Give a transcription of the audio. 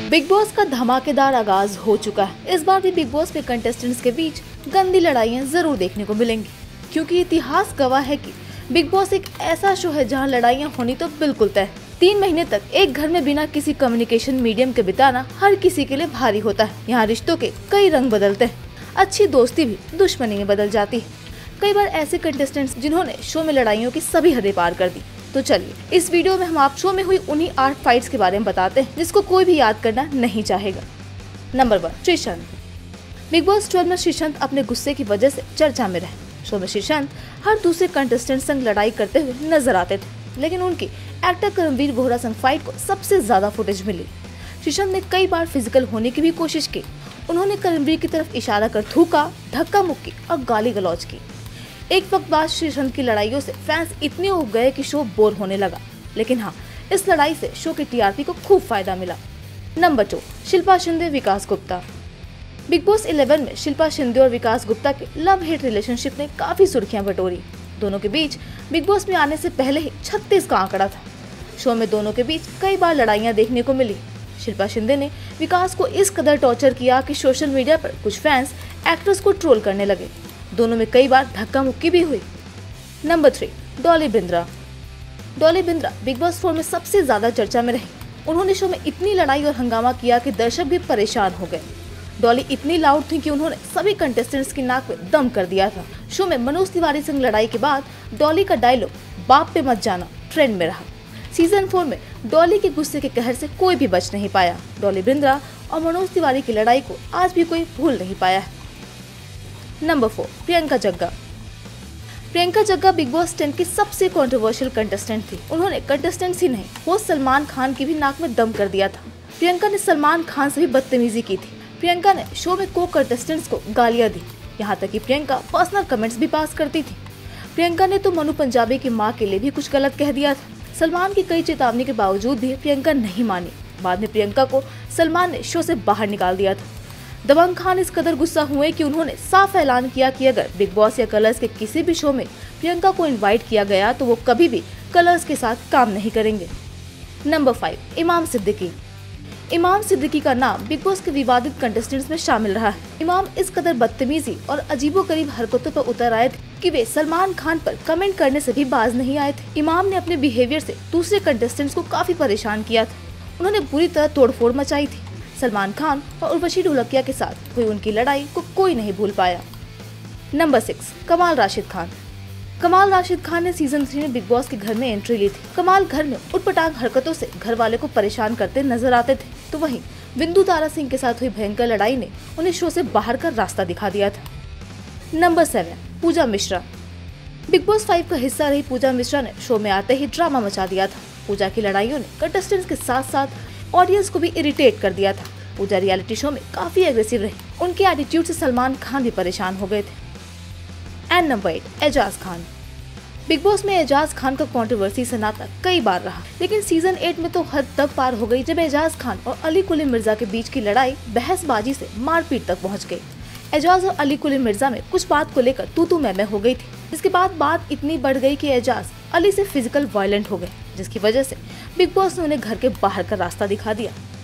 Big boss का धमाकेदार आगाज हो चुका है। इस बार भी बिग बॉस में कंटेस्टेंट्स के बीच गंदी लड़ाइयां जरूर देखने को मिलेंगी, क्योंकि इतिहास गवाह है कि बिग बॉस एक ऐसा शो है जहां लड़ाइयां होनी तो बिल्कुल तय। 3 महीने तक एक घर में बिना किसी कम्युनिकेशन मीडियम के बिताना हर किसी के लिए भारी होता है। यहाँ रिश्तों के कई रंग बदलते हैं, अच्छी दोस्ती भी दुश्मनी में बदल जाती है। कई बार ऐसे कंटेस्टेंट्स जिन्होंने शो में लड़ाइयों की सभी हदें पार कर दी। तो चलिए इस वीडियो में हम आप शो में हुई उन्हीं 8 फाइट्स के बारे में बताते हैं जिसको कोई भी याद करना नहीं चाहेगा। नंबर 1, श्रीशांत। बिग बॉस 12 में श्रीशांत अपने गुस्से की वजह से चर्चा में रहे। शो में श्रीशांत हर दूसरे कंटेस्टेंट संग लड़ाई करते हुए नजर आते थे, लेकिन उनकी एक्टर कर्मवीर बोहरा संग फाइट को सबसे ज्यादा फुटेज मिली। श्रीशांत ने कई बार फिजिकल होने की भी कोशिश की। उन्होंने कर्मवीर की तरफ इशारा कर थूका, धक्का मुक्की और गाली गलौज की। एक वक्त बाद श्रीशांत की लड़ाइयों से फैंस इतने उब गए कि शो बोर होने लगा, लेकिन हाँ, इस लड़ाई से शो के टीआरपी को खूब फायदा मिला। Number 2, Shilpa Shinde Vikas Gupta. Bigg Boss 11 में शिल्पा शिंदे और विकास गुप्ता के लव हेट रिलेशनशिप ने काफी सुर्खियां बटोरी। दोनों के बीच बिग बॉस में आने से पहले ही 36 का आंकड़ा था। शो में दोनों के बीच कई बार लड़ाइयां देखने को मिली। शिल्पा शिंदे ने विकास को इस कदर टॉर्चर किया कि सोशल मीडिया पर कुछ फैंस एक्ट्रेस को ट्रोल करने लगे। दोनों में कई बार धक्का मुक्की भी हुई। Number 3, Dolly Bindra. Dolly Bindra Bigg Boss 4 में सबसे ज्यादा चर्चा में रही। उन्होंने शो में इतनी लड़ाई और हंगामा किया कि दर्शक भी परेशान हो गए। डॉली इतनी लाउड थी कि उन्होंने सभी कंटेस्टेंट्स की नाक में दम कर दिया था। शो में मनोज तिवारी संग लड़ाई के बाद डॉली का डायलॉग बाप पे मत जाना ट्रेंड में रहा। सीजन 4 में डॉली के गुस्से के कहर से कोई भी बच नहीं पाया। डॉली बिंद्रा और मनोज तिवारी की लड़ाई को आज भी कोई भूल नहीं पाया है। Number 4, Priyanka Jagga. Priyanka Jagga Bigg Boss 10 की सबसे कंट्रोवर्शियल कंटेस्टेंट थी। उन्होंने कंटेस्टेंट्स ही नहीं, होस्ट सलमान खान की भी नाक में दम कर दिया था। प्रियंका ने सलमान खान से भी बदतमीजी की थी। प्रियंका ने शो में को कंटेस्टेंट्स को गालियां दी, यहाँ तक कि प्रियंका पर्सनल कमेंट्स भी पास करती थी। प्रियंका ने तो मनु पंजाबी की मां के लिए भी कुछ गलत कह दिया था। सलमान की कई चेतावनी के बावजूद भी प्रियंका नहीं मानी। बाद में प्रियंका को सलमान ने शो से बाहर निकाल दिया था। दबंग खान इस कदर गुस्सा हुए कि उन्होंने साफ ऐलान किया कि अगर बिग बॉस या कलर्स के किसी भी शो में प्रियंका को इनवाइट किया गया तो वो कभी भी कलर्स के साथ काम नहीं करेंगे। नंबर 5, इमाम सिद्दीकी। इमाम सिद्दीकी का नाम बिग बॉस के विवादित कंटेस्टेंट्स में शामिल रहा है। इमाम इस कदर बदतमीजी और अजीबोगरीब हरकतों पर उतर आए थे कि वे सलमान खान पर कमेंट करने से भी बाज नहीं आए थे। इमाम ने अपने बिहेवियर से दूसरे कंटेस्टेंट्स को काफी परेशान किया था। उन्होंने बुरी तरह तोड़फोड़ मचाई थी। सलमान खान और उर्वशी ढोलकिया के साथ हुई उनकी लड़ाई को कोई नहीं भूल पाया। नंबर 6, कमाल राशिद खान। कमाल राशिद खान ने सीजन 3 में बिग बॉस के घर में एंट्री ली थी। कमाल घर में उटपटांग हरकतों से घर वाले को परेशान करते नजर आते थे, तो वहीं बिंदु तारा सिंह के साथ हुई भयंकर लड़ाई ने उन्हें शो से बाहर का रास्ता दिखा दिया था। Number 7, Pooja Mishra. Bigg Boss 5 का हिस्सा रही पूजा मिश्रा ने शो में आते ही ड्रामा मचा दिया था। पूजा की लड़ाइयों ने कंटेस्टेंट्स के साथ साथ ऑडियंस को भी इरिटेट कर दिया था। पूजा रियलिटी शो में काफी एग्रेसिव रही। उनके एटीट्यूड से सलमान खान भी परेशान हो गए थे। And number 8, Ejaz Khan. Bigg Boss में एजाज खान का कंट्रोवर्सी से नाता कई बार रहा, लेकिन सीजन 8 में तो हद तब पार हो गई जब एजाज खान और अली कुली मिर्जा के बीच की लड़ाई बहसबाजी से मारपीट तक पहुंच गई। एजाज और अली कुली मिर्जा में कुछ बात को लेकर तू मैं हो गई थी, जिसके बाद बात इतनी बढ़ गई कि एजाज अली से फिजिकल वायलेंट हो गए, जिसकी वजह से बिग बॉस ने उन्हें घर के बाहर का रास्ता दिखा दिया।